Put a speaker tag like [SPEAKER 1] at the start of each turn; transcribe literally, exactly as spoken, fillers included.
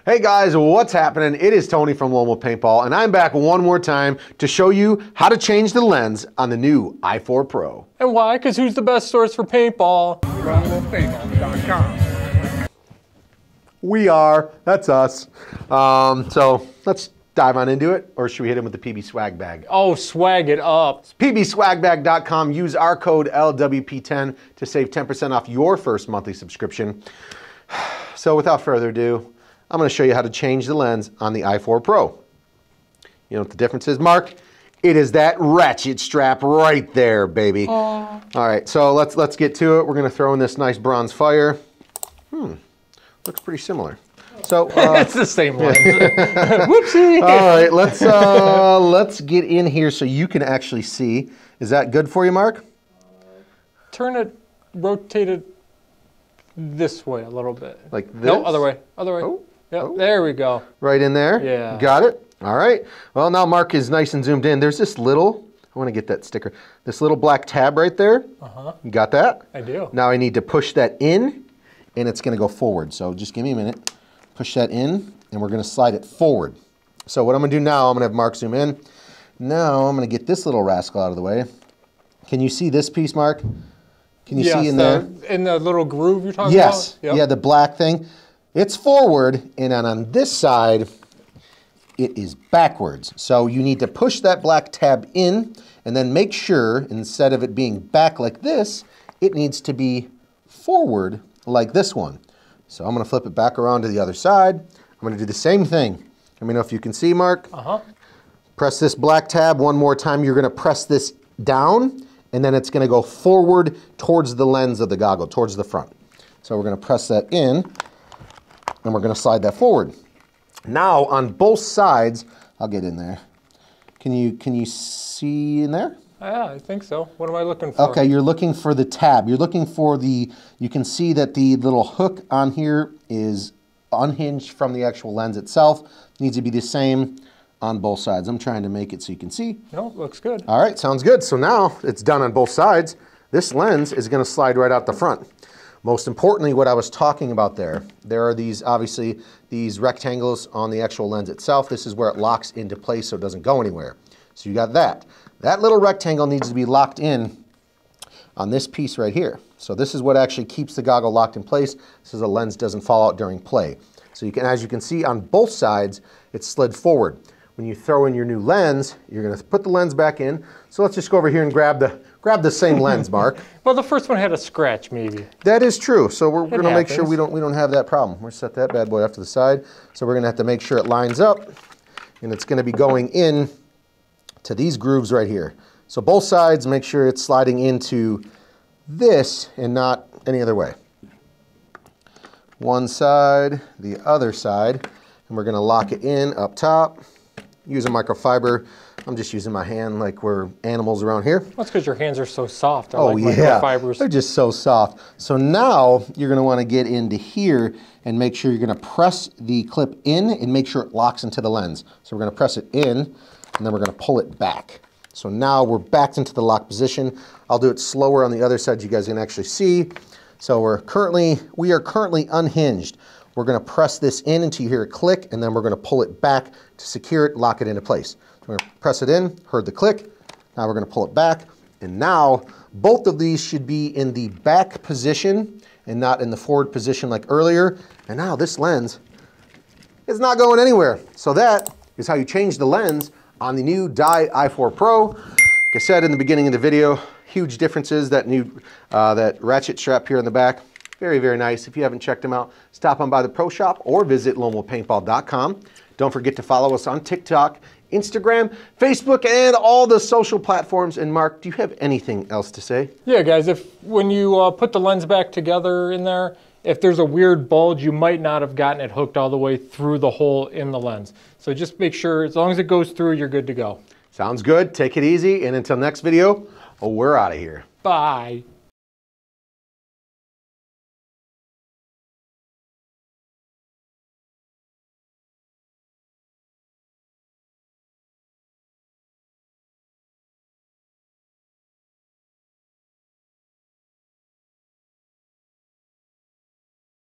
[SPEAKER 1] Hey guys, what's happening? It is Tony from Lone Wolf Paintball, and I'm back one more time to show you how to change the lens on the new i four Pro.
[SPEAKER 2] And why? Because who's the best source for paintball?
[SPEAKER 3] lone wolf paintball dot com.
[SPEAKER 1] We are. That's us. Um, so let's dive on into it, or should we hit him with the P B swag bag?
[SPEAKER 2] Oh, swag it up.
[SPEAKER 1] P B swag bag dot com. Use our code L W P ten to save ten percent off your first monthly subscription. So without further ado, I'm going to show you how to change the lens on the i four Pro. You know what the difference is, Mark? It is that ratchet strap right there, baby.
[SPEAKER 2] Aww.
[SPEAKER 1] All right, so let's let's get to it. We're going to throw in this nice bronze fire. Hmm, looks pretty similar. So uh,
[SPEAKER 2] it's the same lens. Whoopsie.
[SPEAKER 1] All right, let's uh, let's get in here so you can actually see. Is that good for you, Mark?
[SPEAKER 2] Turn it, rotate it this way a little bit.
[SPEAKER 1] Like this?
[SPEAKER 2] No, other way. Other way.
[SPEAKER 1] Oh.
[SPEAKER 2] Yep,
[SPEAKER 1] Oh.
[SPEAKER 2] there we go.
[SPEAKER 1] Right in there?
[SPEAKER 2] Yeah.
[SPEAKER 1] Got it? All right. Well, now Mark is nice and zoomed in. There's this little, I want to get that sticker, this little black tab right there.
[SPEAKER 2] Uh-huh.
[SPEAKER 1] You got that?
[SPEAKER 2] I do.
[SPEAKER 1] Now I need to push that in, and it's going to go forward. So just give me a minute. Push that in, and we're going to slide it forward. So what I'm going to do now, I'm going to have Mark zoom in. Now I'm going to get this little rascal out of the way. Can you see this piece, Mark? Can you
[SPEAKER 2] yes,
[SPEAKER 1] see in
[SPEAKER 2] the,
[SPEAKER 1] there?
[SPEAKER 2] In the little groove you're talking
[SPEAKER 1] Yes.
[SPEAKER 2] about? Yes.
[SPEAKER 1] Yeah, the black thing. It's forward, and then on this side, it is backwards. So you need to push that black tab in, and then make sure, instead of it being back like this, it needs to be forward like this one. So I'm gonna flip it back around to the other side. I'm gonna do the same thing. Let me know if you can see, Mark.
[SPEAKER 2] Uh-huh.
[SPEAKER 1] Press this black tab one more time. You're gonna press this down, and then it's gonna go forward towards the lens of the goggle, towards the front. So we're gonna press that in, and we're going to slide that forward. Now on both sides, I'll get in there. Can you can you see in there?
[SPEAKER 2] Yeah, I think so. What am I looking for?
[SPEAKER 1] Okay, you're looking for the tab. You're looking for the, you can see that the little hook on here is unhinged from the actual lens itself. It needs to be the same on both sides. I'm trying to make it so you can see.
[SPEAKER 2] No, looks good.
[SPEAKER 1] All right, sounds good. So now it's done on both sides. This lens is going to slide right out the front. Most importantly, what I was talking about there, there are these, obviously, these rectangles on the actual lens itself. This is where it locks into place so it doesn't go anywhere. So you got that. That little rectangle needs to be locked in on this piece right here. So this is what actually keeps the goggle locked in place so the lens doesn't fall out during play. So you can, as you can see on both sides, it's slid forward. When you throw in your new lens, you're going to put the lens back in. So let's just go over here and grab the grab the same lens, Mark.
[SPEAKER 2] Well, the first one had a scratch, maybe.
[SPEAKER 1] That is true. So we're going to make sure
[SPEAKER 2] happens.
[SPEAKER 1] we don't we don't have that problem. We're set that bad boy off to the side. So we're going to have to make sure it lines up, and it's going to be going in to these grooves right here. So both sides, make sure it's sliding into this and not any other way. One side, the other side, and we're going to lock it in up top. Use a microfiber. I'm just using my hand like we're animals around here.
[SPEAKER 2] That's because your hands are so soft. I
[SPEAKER 1] Oh
[SPEAKER 2] like
[SPEAKER 1] yeah,
[SPEAKER 2] microfibers.
[SPEAKER 1] they're just so soft. So now you're going to want to get into here and make sure you're going to press the clip in and make sure it locks into the lens. So we're going to press it in, and then we're going to pull it back. So now we're backed into the lock position. I'll do it slower on the other side so you guys can actually see. So we're currently, we are currently unhinged. We're going to press this in until you hear it click, and then we're going to pull it back to secure it, lock it into place. So we're going to press it in, heard the click. Now we're going to pull it back, and now both of these should be in the back position and not in the forward position like earlier. And now this lens is not going anywhere. So that is how you change the lens on the new Dye i four Pro. Like I said in the beginning of the video, huge differences. That new uh, that ratchet strap here in the back. Very, very nice. If you haven't checked them out, stop on by the Pro Shop or visit lone wolf paintball dot com. Don't forget to follow us on TikTok, Instagram, Facebook, and all the social platforms. And Mark, do you have anything else to say?
[SPEAKER 2] Yeah, guys, if when you uh, put the lens back together in there, if there's a weird bulge, you might not have gotten it hooked all the way through the hole in the lens. So just make sure, as long as it goes through, you're good to go.
[SPEAKER 1] Sounds good. Take it easy. And until next video, we're out of here.
[SPEAKER 2] Bye.